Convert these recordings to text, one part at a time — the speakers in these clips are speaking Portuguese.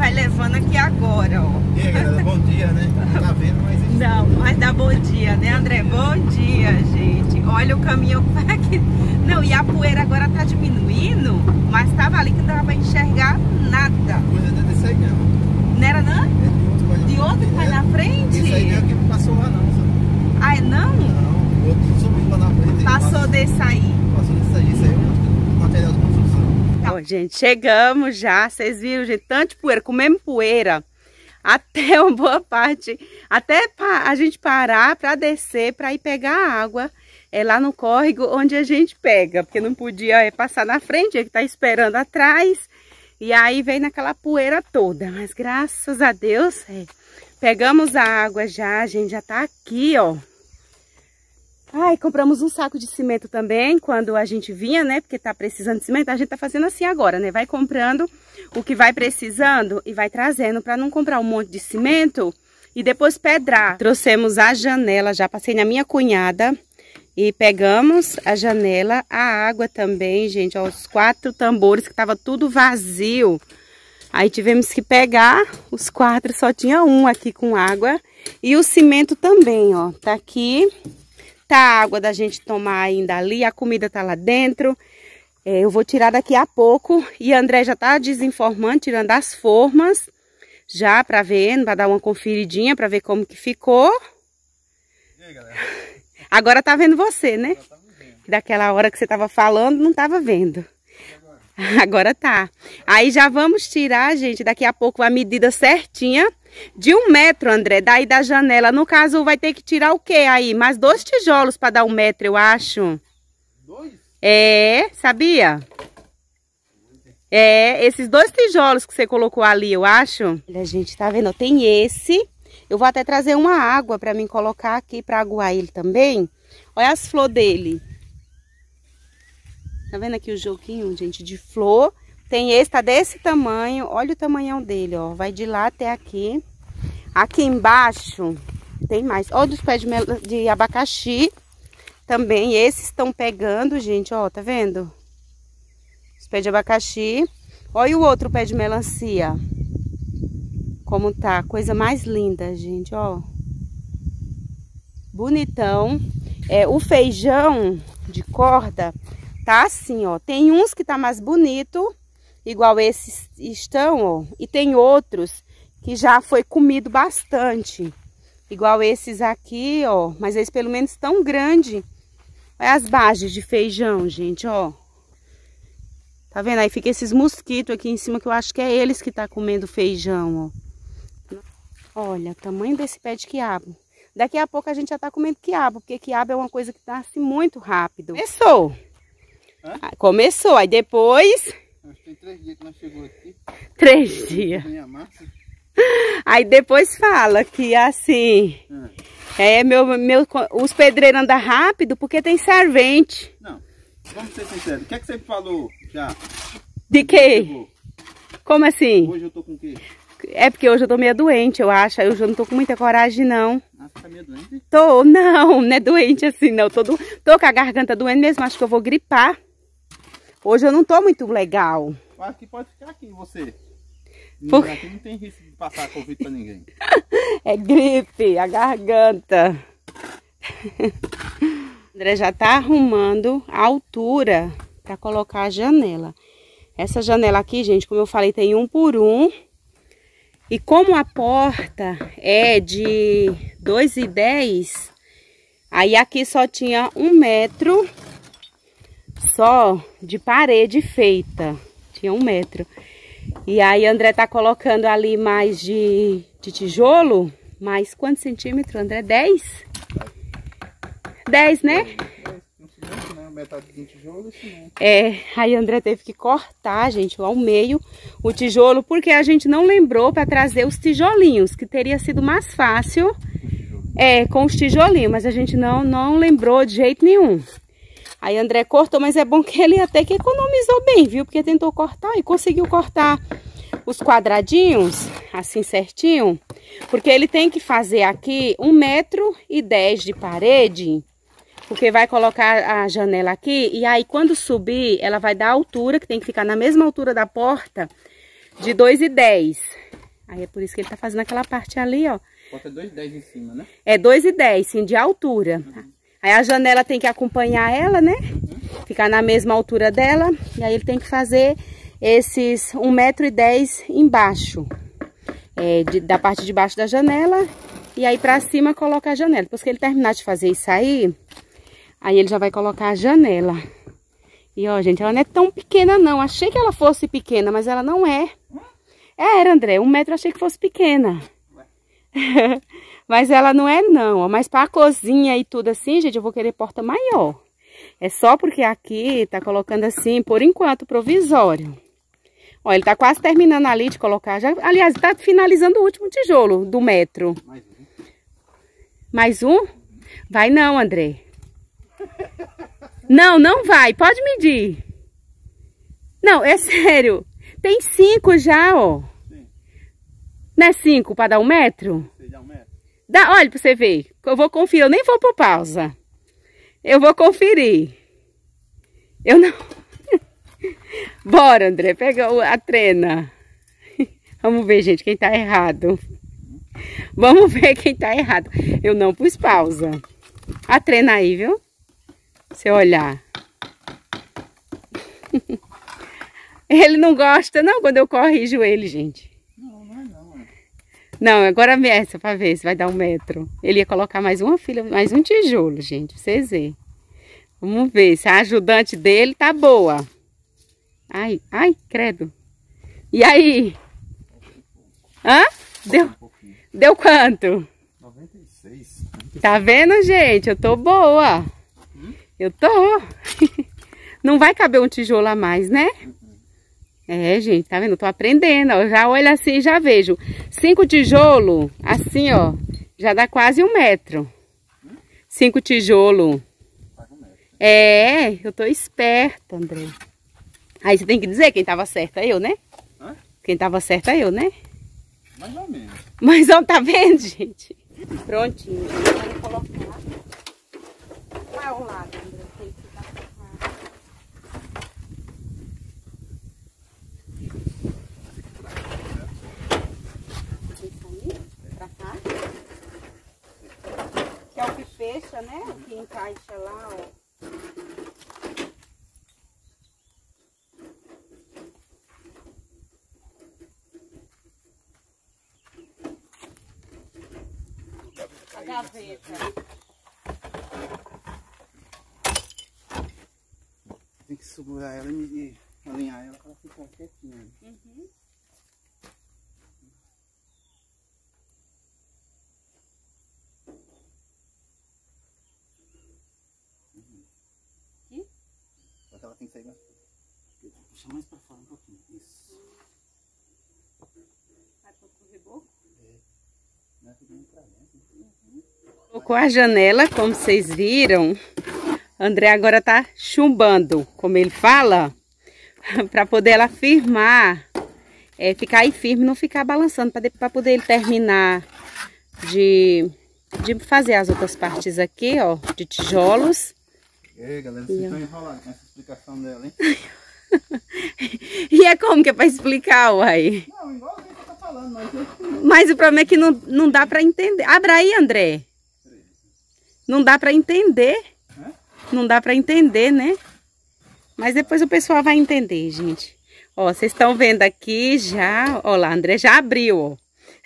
vai levando aqui agora, ó. E aí, galera, bom dia, né? Tá vendo, mas... Não, mas dá bom dia, né, André? Bom dia, gente. Olha o caminhão aqui. Não, e a poeira agora tá diminuindo, mas tava ali que não dava pra enxergar nada. Coisa desse aí mesmo. Não era não? É De outro que vai na frente? Esse aí não é que não passou lá não, sabe? Ah, é não? Não, o outro subiu lá na frente. Passou desse aí. Passou desse aí, isso aí é um material de construção. Tá. Ó, gente, chegamos já. Vocês viram, gente, tanta poeira, comemos poeira. Até uma boa parte, até a gente parar para descer, para ir pegar a água lá no córrego onde a gente pega, porque não podia passar na frente, ele que tá esperando atrás, e aí vem naquela poeira toda, mas graças a Deus, pegamos a água já, a gente já tá aqui, ó. Ai, compramos um saco de cimento também, quando a gente vinha, né, porque tá precisando de cimento, a gente tá fazendo assim agora, né, vai comprando o que vai precisando e vai trazendo para não comprar um monte de cimento e depois pedrar. Trouxemos a janela, já passei na minha cunhada e pegamos a janela, a água também, gente, ó, os 4 tambores que tava tudo vazio. Aí tivemos que pegar os 4, só tinha um aqui com água e o cimento também, ó, tá aqui. Tá a água da gente tomar ainda ali, a comida tá lá dentro. Eu vou tirar daqui a pouco e a André já tá desenformando, tirando as formas, já pra ver, pra dar uma conferidinha, pra ver como que ficou. E aí, galera? Agora tá vendo você, né? Daquela hora que você tava falando, não tava vendo. Agora tá. Aí já vamos tirar, gente, daqui a pouco a medida certinha. De 1 metro, André, daí da janela. No caso, vai ter que tirar o quê aí? Mais 2 tijolos para dar 1 metro, eu acho. 2? É, sabia? É, esses 2 tijolos que você colocou ali, eu acho. Olha, gente, tá vendo? Tem esse. Eu vou até trazer uma água para mim colocar aqui para aguar ele também. Olha as flores dele. Tá vendo aqui o joguinho, gente, de flor? Tem esse, tá desse tamanho, olha o tamanhão dele, ó, vai de lá até aqui. Aqui embaixo tem mais, olha os pés de abacaxi também, esses estão pegando, gente, ó, tá vendo? Os pés de abacaxi. Olha o outro pé de melancia, como tá, coisa mais linda, gente, ó. Bonitão. O feijão de corda tá assim, ó, tem uns que tá mais bonito, igual esses estão, ó. E tem outros que já foi comido bastante. Igual esses aqui, ó. Mas eles pelo menos tão grandes. Olha as bages de feijão, gente, ó. Tá vendo? Aí fica esses mosquitos aqui em cima, que eu acho que é eles que tá comendo feijão, ó. Olha o tamanho desse pé de quiabo. Daqui a pouco a gente já tá comendo quiabo, porque quiabo é uma coisa que nasce muito rápido. Começou. Hã? Começou, aí depois... Acho que tem 3 dias que nós chegou aqui. 3 dias. Aí depois fala que assim... os pedreiros andam rápido porque tem servente. Não, vamos ser sinceros. O que é que você falou já? De quê? Como assim? Hoje eu tô com o quê? É porque hoje eu tô meio doente, eu acho. Aí hoje eu não tô com muita coragem, não. Ah, você tá meio doente? Tô, não é doente assim, não. Tô com a garganta doendo mesmo, acho que eu vou gripar. Hoje eu não tô muito legal. Acho que pode ficar aqui, você. Por... Aqui não tem risco de passar Covid pra ninguém. É gripe, a garganta. André já tá arrumando a altura para colocar a janela. Essa janela aqui, gente, como eu falei, tem 1 por 1. E como a porta é de 2,10, aí aqui só tinha 1 metro só de parede feita. Tinha 1 metro. E aí André tá colocando ali mais de tijolo. Mais quantos centímetros, André? 10? 10, né? Metade de tijolo e cimento. Aí André teve que cortar, gente, ao meio o tijolo, porque a gente não lembrou para trazer os tijolinhos, que teria sido mais fácil com os tijolinhos, mas a gente não lembrou de jeito nenhum. Aí André cortou, mas é bom que ele até que economizou bem, viu? Porque tentou cortar e conseguiu cortar os quadradinhos, assim certinho, porque ele tem que fazer aqui 1,10 metro de parede. Porque vai colocar a janela aqui e aí quando subir, ela vai dar a altura, que tem que ficar na mesma altura da porta, de 2,10. Aí é por isso que ele tá fazendo aquela parte ali, ó. Bota 2,10 em cima, né? É 2,10, sim, de altura. Aí a janela tem que acompanhar ela, né? Ficar na mesma altura dela. E aí ele tem que fazer esses 1,10 m embaixo. Da parte de baixo da janela. E aí pra cima coloca a janela. Depois que ele terminar de fazer isso aí ele já vai colocar a janela. E ó, gente, ela não é tão pequena não. Achei que ela fosse pequena, mas ela não é. Era, André, 1 metro eu achei que fosse pequena. Mas ela não é não, ó. Mas pra cozinha e tudo assim, gente, eu vou querer porta maior. É só porque aqui tá colocando assim, por enquanto, provisório. Ó, ele tá quase terminando ali de colocar. Já, aliás, tá finalizando o último tijolo do metro. Mais um? Vai não, André. Não, não vai. Pode medir. Não, é sério. Tem 5 já, ó. Sim. Não é 5 para dar 1 metro? Você dá 1 metro? Dá, olha pra você ver. Eu vou conferir. Eu nem vou por pausa. Eu vou conferir. Eu não... Bora, André. Pega a trena. Vamos ver, gente, quem tá errado. Vamos ver quem tá errado. Eu não pus pausa. A trena aí, viu? Você olhar. Ele não gosta, não, quando eu corrijo ele, gente. Não, não é não. Não, agora meça pra ver se vai dar 1 metro. Ele ia colocar mais uma filha, mais um tijolo, gente, pra vocês verem. Vamos ver se a ajudante dele tá boa. Ai, ai, credo. E aí? Hã? Deu quanto? 96. Tá vendo, gente? Eu tô boa. Eu tô. Não vai caber um tijolo a mais, né? É, gente, tá vendo? Eu tô aprendendo, ó. Eu já olho assim e já vejo. 5 tijolos, assim, ó, já dá quase 1 metro. 5 tijolos. É, eu tô esperta, André. Aí você tem que dizer quem tava certa, eu, né? Hã? Quem tava certa, eu, né? Mais ou menos. Mas ó, tá vendo, gente? Prontinho, gente. Vamos colocar. Qual é o lado, André? Tem que ficar pra cá. Que é o que fecha, né? O que encaixa lá, ó. A gaveta. Tem que segurar ela e alinhar ela para ela ficar quietinha. Uhum. Aqui? Só que ela tem que sair bastante. Puxa mais para fora um pouquinho. Isso. Vai pro reboco? Não é tudo pra dentro. Colocou a janela, como vocês viram. André agora tá chumbando, como ele fala, para poder ela firmar, ficar aí firme, não ficar balançando, para poder ele terminar de fazer as outras partes aqui, ó, de tijolos. Ei, galera, vocês estão enrolados com essa explicação dela, hein? E é como que é para explicar, uai? Não, igual você tá falando, mas o problema é que não dá para entender. Abra aí, André. Não dá para entender. Não dá para entender, né? Mas depois o pessoal vai entender, gente. Ó, vocês estão vendo aqui já. Ó lá, André já abriu, ó.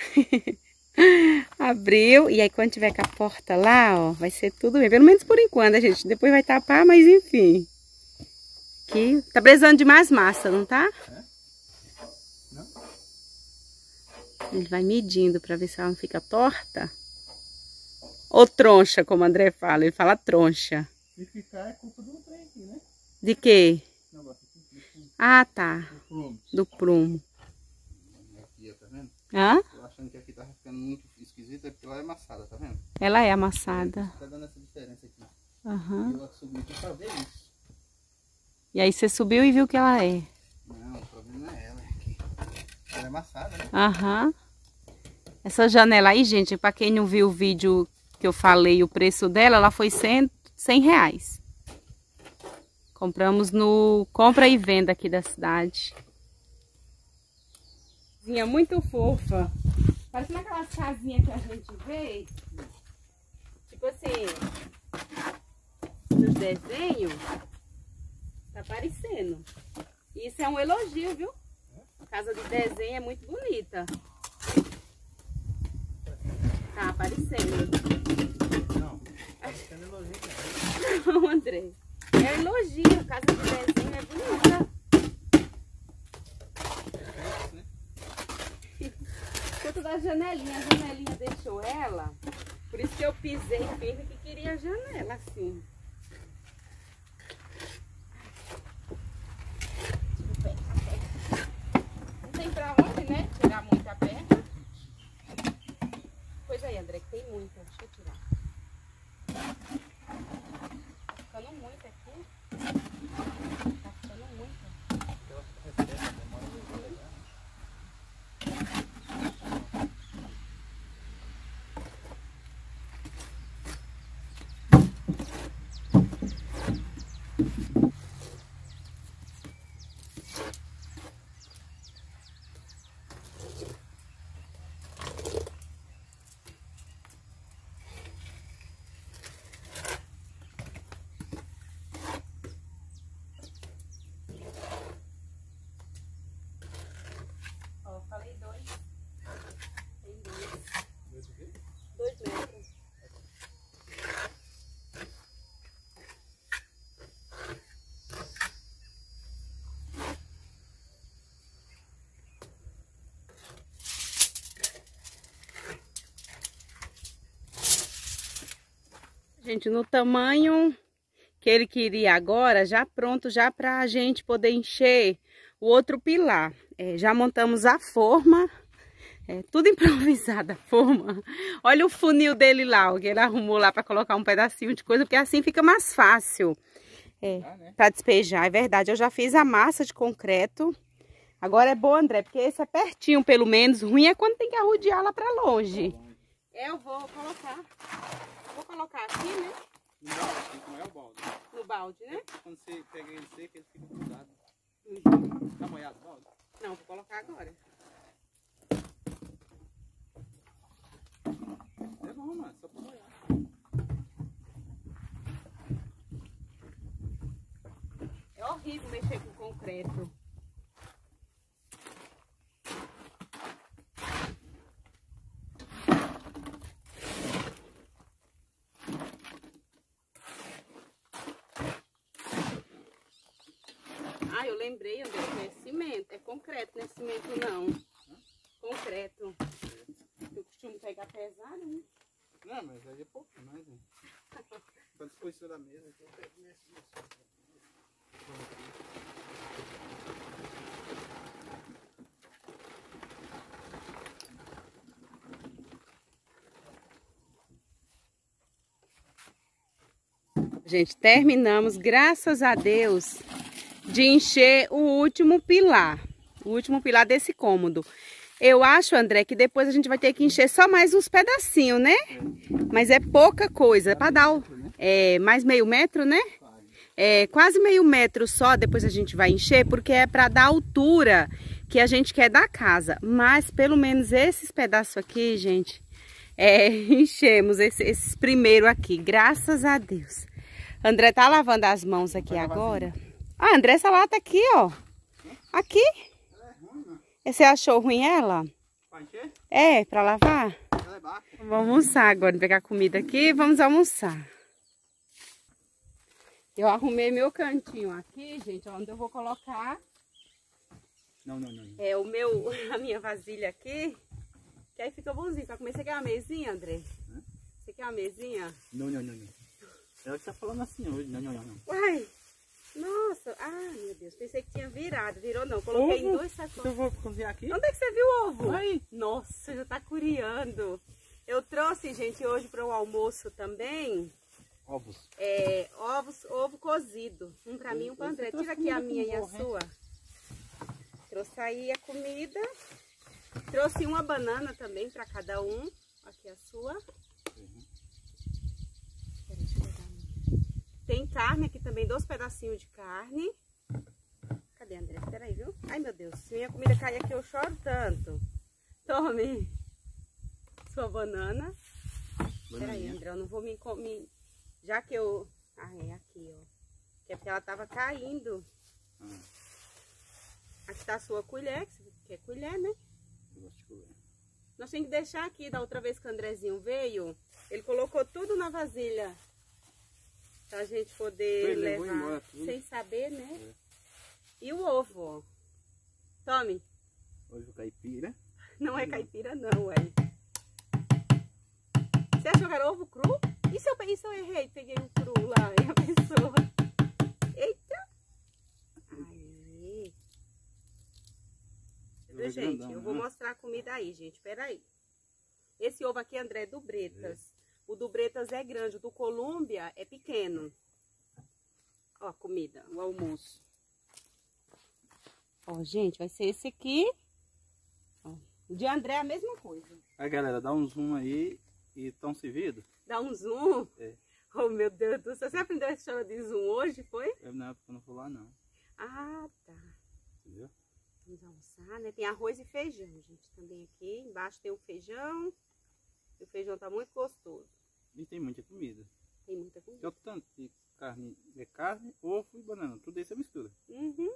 Abriu. E aí quando tiver com a porta lá, ó, vai ser tudo bem. Pelo menos por enquanto, né, gente? Depois vai tapar, mas enfim. Aqui. Tá precisando de mais massa, não tá? Não. Ele vai medindo para ver se ela não fica torta. Ou troncha, como o André fala. Ele fala troncha. Se ficar é culpa do trem aqui, né? De quê? Negócio aqui. Ah, tá. Do prumo. Aqui, tá vendo? Hã? Tô achando que aqui tá ficando muito esquisito, é porque ela é amassada, tá vendo? Ela é amassada. Tá dando essa diferença aqui. Aham. Eu subi aqui pra ver isso. E aí você subiu e viu que ela é. Não, o problema é ela aqui. Ela é amassada, né? Aham. Essa janela aí, gente, pra quem não viu o vídeo que eu falei o preço dela, ela foi R$100. Compramos no compra e venda aqui da cidade. casinha muito fofa. Parece aquelas casinhas que a gente vê. Tipo assim, nos desenhos. Tá parecendo. Isso é um elogio, viu? Casa de desenho é muito bonita. Tá aparecendo. Não, tá sendo elogio. Não, André. É elogio. Casa de desenho é bonita. Conta da janelinha. A janelinha deixou ela. Por isso que eu pisei firme que queria a janela assim. Não tem pra onde, né? Tirar muita perna. Pois aí, André, que tem muita. Deixa eu tirar. Tá ficando muito aqui. Tá ficando muito. Ó, falei 2. Tem 2. 2 metros. Gente, no tamanho que ele queria agora, já pronto, já pra gente poder encher o outro pilar. Já montamos a forma, tudo improvisado a forma. Olha o funil dele lá, o que ele arrumou lá pra colocar um pedacinho de coisa, porque assim fica mais fácil pra despejar, é verdade. Eu já fiz a massa de concreto. Agora é bom, André, porque esse é pertinho, pelo menos. Ruim é quando tem que arrodear lá pra longe. Eu vou colocar. Vou colocar aqui, né? No balde, tem que molhar o balde. No balde, né? Quando você pega ele seco, ele fica grudado. Tá molhado o balde? Não, vou colocar agora. É bom, mano, só pra molhar. É horrível mexer com concreto. Ah, eu lembrei, André, que é cimento. É concreto, não é cimento não. Concreto. Eu costumo pegar pesado, né? Não, mas aí é pouco mais, né? Quando você põe em cima da mesa, então eu pego nesse. Gente, terminamos, graças a Deus, de encher o último pilar desse cômodo. Eu acho, André, que depois a gente vai ter que encher só mais uns pedacinhos, né? Mas é pouca coisa, para dar mais meio metro, né? Quase meio metro só, depois a gente vai encher, porque é para dar a altura que a gente quer da casa. Mas pelo menos esses pedaços aqui, gente, enchemos esses primeiros aqui, graças a Deus. André tá lavando as mãos aqui agora. Ah, André, essa lata aqui, ó. Aqui. Você achou ruim ela? Pra encher? Pra lavar? Ela é baixa. Vamos almoçar agora, pegar comida aqui e vamos almoçar. Eu arrumei meu cantinho aqui, gente, onde eu vou colocar. Não. A minha vasilha aqui. Que aí fica bonzinho pra comer. Você quer uma mesinha, André? Você quer uma mesinha? Não. Ela que tá falando assim hoje. Não. Uai, nossa, meu Deus, pensei que tinha virado, virou não, coloquei em 2 sacolas. Eu vou cozinhar aqui? Onde é que você viu o ovo? Aí. Nossa, já tá curiando. Eu trouxe, gente, hoje para o almoço também, Ovos. ovo cozido, um para mim e um para André. Tira aqui a minha e a sua. Trouxe aí a comida, trouxe uma banana também para cada um, aqui a sua. Tem carne aqui também, 2 pedacinhos de carne. Cadê Cadê, André? Espera aí, viu? Ai, meu Deus, se minha comida cair aqui, eu choro tanto. Tome sua banana. Espera aí, André, eu não vou me comer. Já que eu... Ah, é aqui, ó. Que é porque ela tava caindo. Aqui tá a sua colher, que você quer colher, né? Eu gosto de colher. Nós temos que deixar aqui, da outra vez que o Andrezinho veio, ele colocou tudo na vasilha. Pra gente poder levar sem saber, né? É. E o ovo, ó. Tome. Ovo caipira. Não é caipira não, ué. Você achou que era ovo cru? E se eu errei? Peguei o cru lá e a pessoa... Eita! Aí. Viu, gente? Eu vou mostrar a comida aí, gente. Espera aí. Esse ovo aqui, André, é do Bretas. O do Bretas é grande. O do Colômbia é pequeno. Ó, a comida, o almoço. Ó, gente, vai ser esse aqui. Ó, o de André é a mesma coisa. Aí, galera, dá um zoom aí e tão servido. Dá um zoom? É. Oh, meu Deus do céu. Você aprendeu a história de zoom hoje, foi? Na época eu não fui lá, não. Ah, tá. Entendeu? Vamos almoçar, né? Tem arroz e feijão, gente, também aqui. Embaixo tem o feijão. E o feijão tá muito gostoso. E tem muita comida. Tem muita comida. Tem o tanto de carne, ovo e banana. Tudo isso é mistura. Uhum.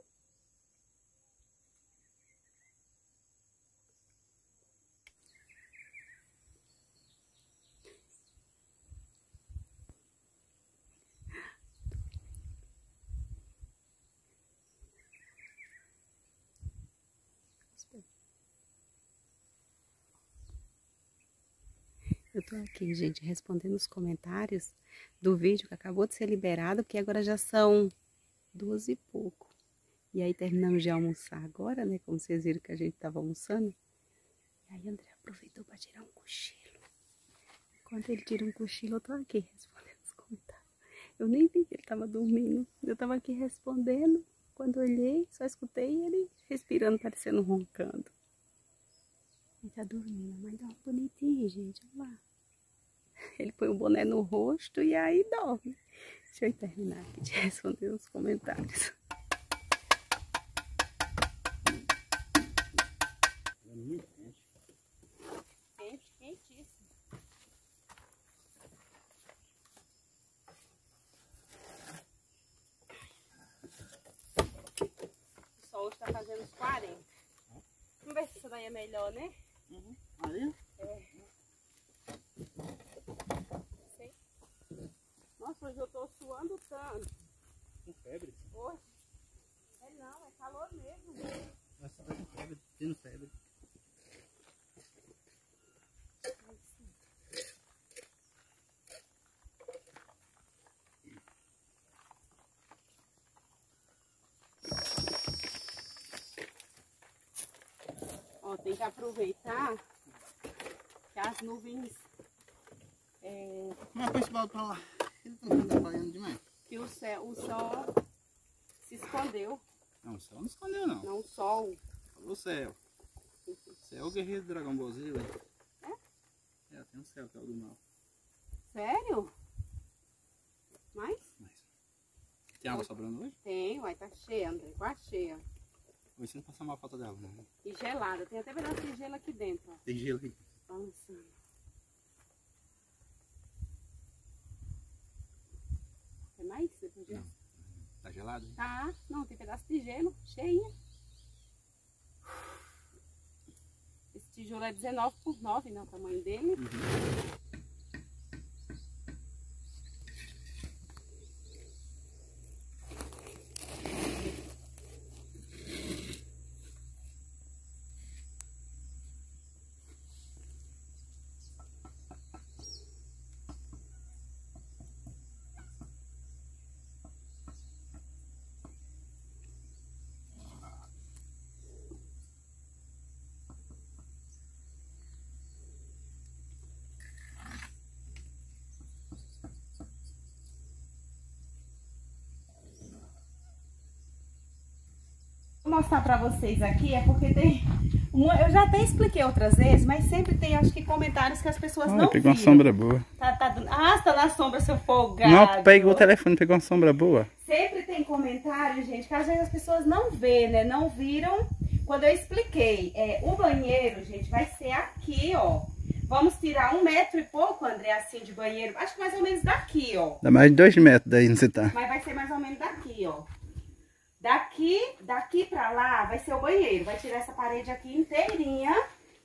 Eu tô aqui, gente, respondendo os comentários do vídeo que acabou de ser liberado, porque agora já são 12 e pouco. E aí terminamos de almoçar agora, né? Como vocês viram que a gente tava almoçando. E aí André aproveitou para tirar um cochilo. Enquanto ele tira um cochilo, eu tô aqui respondendo os comentários. Eu nem vi que ele tava dormindo. Eu tava aqui respondendo. Quando olhei, só escutei ele respirando, parecendo roncando. Ele tá dormindo, mas dá bonitinho, gente, olha lá. Ele põe o boné no rosto e aí dorme. Deixa eu terminar aqui de responder os comentários. É muito quente. Quente, quentíssimo. O sol hoje tá fazendo uns 40. Vamos ver se essa daí é melhor, né? Uhum. Aí? É. Sei. Nossa, hoje eu tô suando tanto. Com febre? Hoje? É não, é calor mesmo. Nossa, tá com febre, tendo febre. Ó, tem que aproveitar que as nuvens... Mas põe esse balde pra lá. Ele tá trabalhando demais. Que o sol se escondeu. Não, o céu não escondeu, não. Não, o sol. O céu. Céu é o guerreiro do Dragon Ball Z, velho. É? É, tem um céu que é o do mal. Sério? Mais? Tem água sobrando hoje? Tem, uai, tá cheia, André, quase cheia. Hoje você não passa mal falta dela, né? E gelada, tem até pedaço de gelo aqui dentro, ó. Tem gelo aqui. Balançando. Tem mais? Depois disso? Não. Tá gelado? Hein? Tá, não, tem pedaço de gelo, cheia. Esse tijolo é 19 por 9, né, o tamanho dele. Uhum. Vou mostrar pra vocês aqui, é porque tem... Eu já até expliquei outras vezes, mas sempre tem, acho que, comentários que as pessoas não pegou viram. uma sombra boa. Tá na sombra, seu folgado. Não, pegou o telefone, pegou uma sombra boa. sempre tem comentário, gente, que às vezes as pessoas não vê, né? Não viram quando eu expliquei. O banheiro, gente, vai ser aqui, ó. Vamos tirar 1 metro e pouco, André, assim, de banheiro. Acho que mais ou menos daqui, ó. Dá mais de 2 metros daí onde você tá. Mas vai ser mais ou menos daqui, ó. Daqui pra lá vai ser o banheiro. Vai tirar essa parede aqui inteirinha.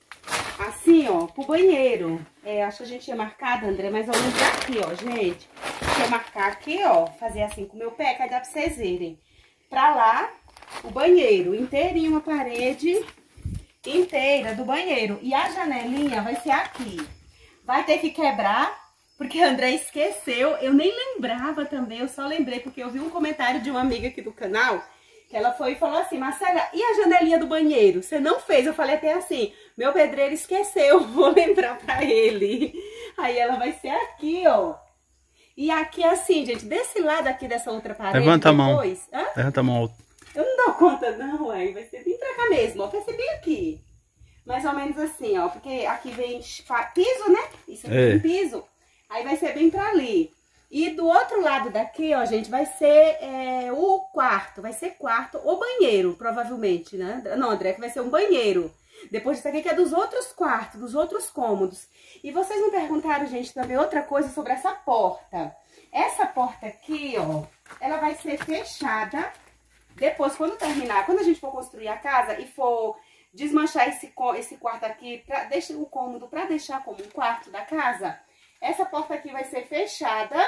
Assim, ó, pro banheiro. Acho que a gente tinha marcado, André, mais ou menos daqui, ó, gente. Deixa eu marcar aqui, ó. Fazer assim com o meu pé, que aí dá pra vocês verem. Pra lá, o banheiro. Inteirinho, uma parede inteira do banheiro. E a janelinha vai ser aqui. Vai ter que quebrar, porque a André esqueceu. Eu nem lembrava também, eu só lembrei porque eu vi um comentário de uma amiga aqui do canal, que ela foi e falou assim: Marcela, e a janelinha do banheiro? Você não fez? Eu falei até assim, meu pedreiro esqueceu, vou lembrar pra ele. Aí ela vai ser aqui, ó. E aqui assim, gente, desse lado aqui dessa outra parede. Levanta depois, a mão. Levanta a mão. Eu não dou conta não, aí vai ser bem pra cá mesmo, ó, vai ser bem aqui. Mais ou menos assim, ó, porque aqui vem piso, né? Isso aqui tem piso, aí vai ser bem pra ali. E do outro lado daqui, ó, gente, vai ser o quarto, vai ser quarto ou banheiro, provavelmente, né? Não, André, que vai ser um banheiro. Depois disso aqui que é dos outros quartos, dos outros cômodos. E vocês me perguntaram, gente, também outra coisa sobre essa porta. Essa porta aqui, ó, ela vai ser fechada. Depois, quando terminar, quando a gente for construir a casa e for desmanchar esse quarto aqui, deixar o cômodo para deixar como um quarto da casa, essa porta aqui vai ser fechada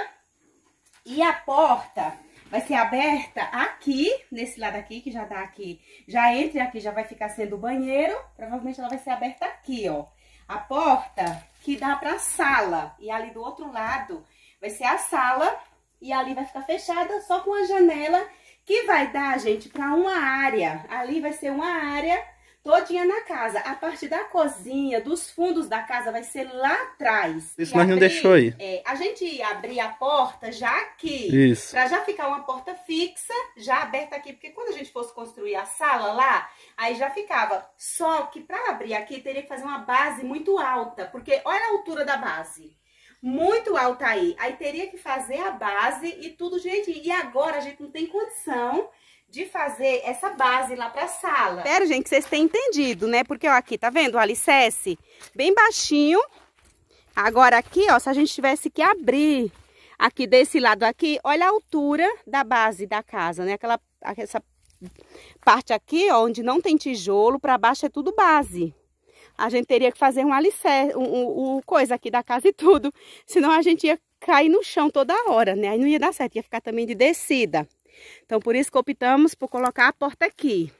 e a porta vai ser aberta aqui, nesse lado aqui, que já dá aqui, já entre aqui, já vai ficar sendo o banheiro, provavelmente ela vai ser aberta aqui, ó. A porta que dá pra sala, e ali do outro lado vai ser a sala, e ali vai ficar fechada só com a janela, que vai dar, gente, pra uma área. Ali vai ser uma área todinha na casa. A parte da cozinha, dos fundos da casa, vai ser lá atrás. Isso nós não deixou aí. A gente ia abrir a porta já aqui. Isso. Pra já ficar uma porta fixa, já aberta aqui. Porque quando a gente fosse construir a sala lá, aí já ficava. Só que pra abrir aqui, teria que fazer uma base muito alta. Porque olha a altura da base. Muito alta aí. Aí teria que fazer a base e tudo direitinho. E agora a gente não tem condição de fazer essa base lá pra sala. Espero, gente, que vocês tenham entendido, né? Porque, ó, aqui, tá vendo? O alicerce bem baixinho. Agora aqui, ó, se a gente tivesse que abrir aqui desse lado aqui, olha a altura da base da casa, né? Essa parte aqui, ó, onde não tem tijolo, pra baixo é tudo base. A gente teria que fazer um alicerce, coisa aqui da casa e tudo. Senão a gente ia cair no chão toda hora, né? Aí não ia dar certo, ia ficar também de descida. Então, por isso que optamos por colocar a porta aqui.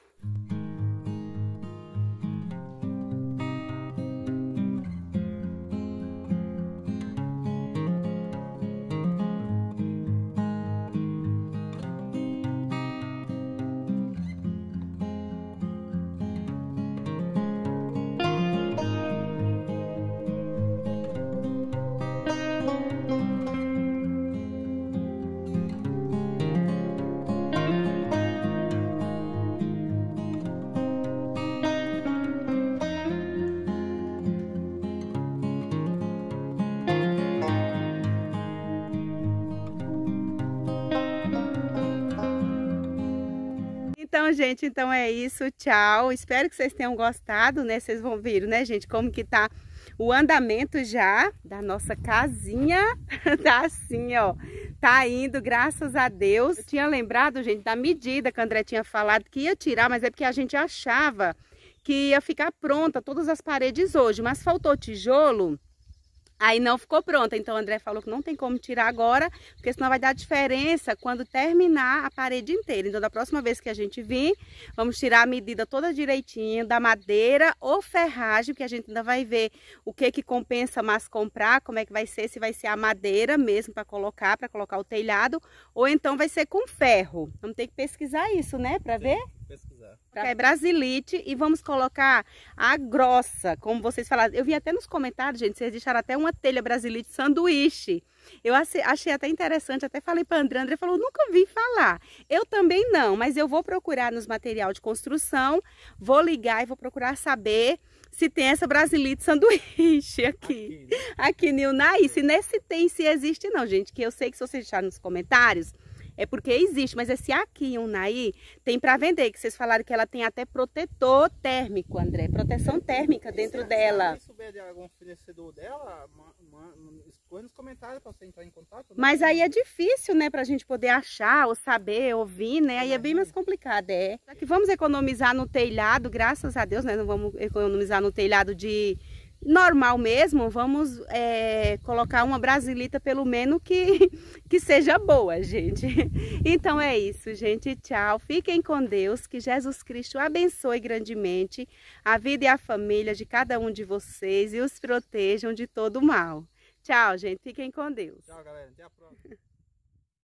Então, gente, então é isso, tchau. Espero que vocês tenham gostado, né? Vocês vão ver, né, gente, como que tá o andamento já da nossa casinha. Tá assim, ó, tá indo, graças a Deus. Eu tinha lembrado, gente, da medida que a André tinha falado que ia tirar, mas é porque a gente achava que ia ficar pronta todas as paredes hoje, mas faltou tijolo. Aí não ficou pronta, então o André falou que não tem como tirar agora, porque senão vai dar diferença quando terminar a parede inteira. Então da próxima vez que a gente vir, vamos tirar a medida toda direitinho da madeira ou ferragem, porque a gente ainda vai ver o que compensa mais comprar, como é que vai ser, se vai ser a madeira mesmo para colocar o telhado, ou então vai ser com ferro. Vamos ter que pesquisar isso, né, para ver? Pesquisar. É brasilite e vamos colocar a grossa, como vocês falaram. Eu vi até nos comentários, gente, vocês deixaram até uma telha brasilite sanduíche. Eu achei até interessante, até falei para André, André falou, nunca vi falar. Eu também não, mas eu vou procurar nos materiais de construção, vou ligar e vou procurar saber se tem essa brasilite sanduíche aqui em Ilnaí. Se nesse tem, se existe não, gente, que eu sei que se vocês deixarem nos comentários, É porque existe, mas esse aqui, Unai, tem para vender, que vocês falaram que ela tem até protetor térmico, André, proteção térmica dentro dela. Se souber de algum fornecedor dela, escolha nos comentários para você entrar em contato. Né? Mas aí é difícil, né, pra gente poder achar, ou saber, ouvir, né, aí é bem mais complicado, Já que vamos economizar no telhado, graças a Deus, né, não vamos economizar no telhado de normal mesmo, vamos colocar uma brasilita pelo menos que seja boa, gente. Então é isso, gente, tchau, fiquem com Deus, que Jesus Cristo abençoe grandemente a vida e a família de cada um de vocês e os protejam de todo o mal. Tchau, gente, fiquem com Deus. Tchau, galera, até a próxima.